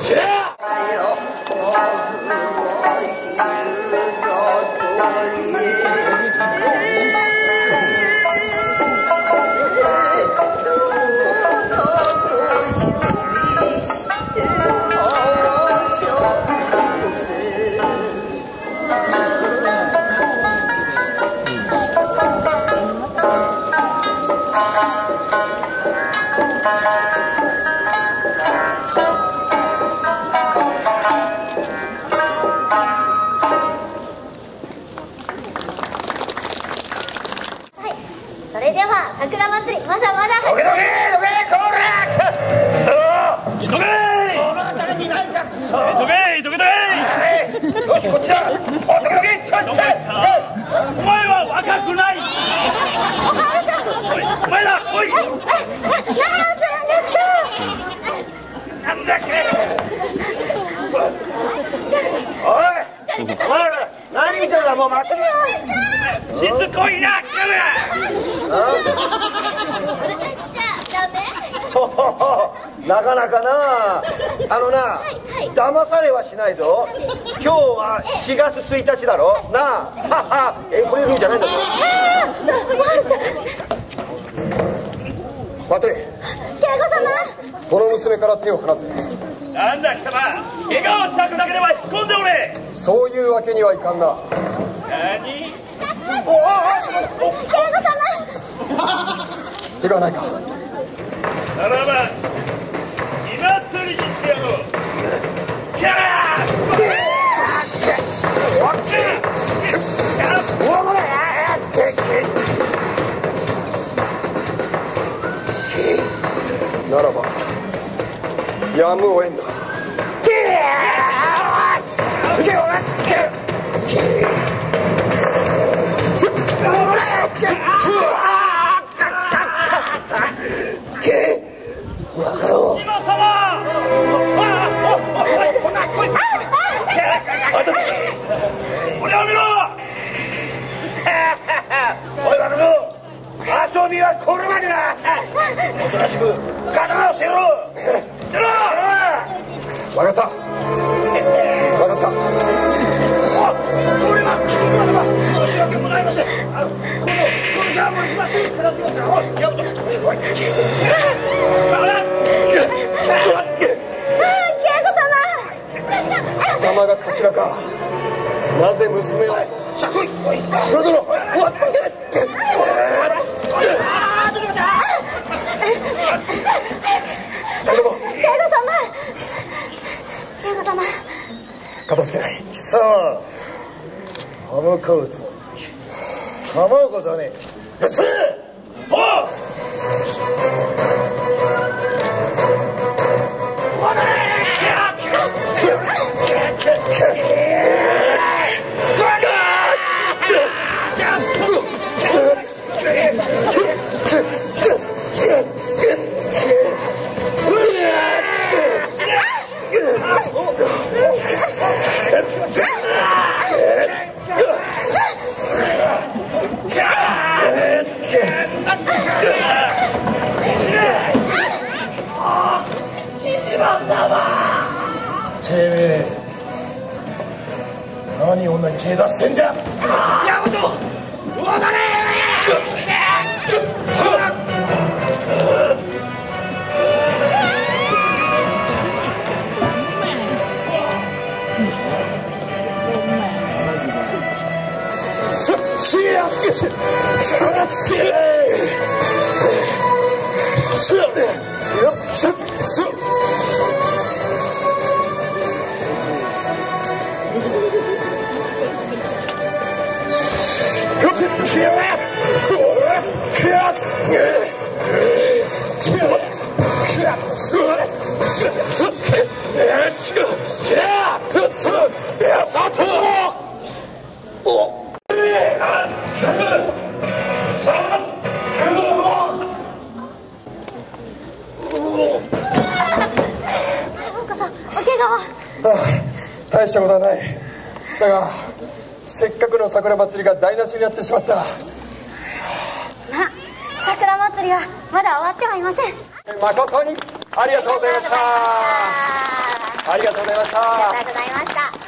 それでは桜祭りまだまだどけどけどけこらそう急げこの辺りにないかそうどけどけどけよしこっちだおどけどけちょいちょいお前は若くないお前だおい何をするんですかなんだっけおいお前ら何見てるんだもう待ってしつこいなカメラなかなかな騙されはしないぞ。今日は4月1日だろなあこれるんじゃないんだぞ。待て慶吾様、 その娘から手を離せ。 なんだ貴様怪我をしたくだけでは引っ込んでおれ。 そういうわけにはいかんな。 何慶吾様怪我ないか。 ならば火祭りにしよう。キャーならばやむを得んな。 今様これを見ろおいバカ野郎遊びはこれまでだ。おとなしく刀を捨てろ捨てろ。 分かった分かった。 これは君様申し訳ございません。このジャーも今すぐ片付けますから。おいやめとおい慶貴様が頭か。なぜ娘をさあ来いおいそれ殿慶吾様片付けない。 貴様歯向かうつもり構うことはねえ。よしおうてめえ何女に手出してんじゃ。ヤマト渡れ大したことはない。だがせっかくの桜祭りが台無しになってしまった。 桜祭りはまだ終わってはいません。 誠にありがとうございました。 ありがとうございました。 ありがとうございました。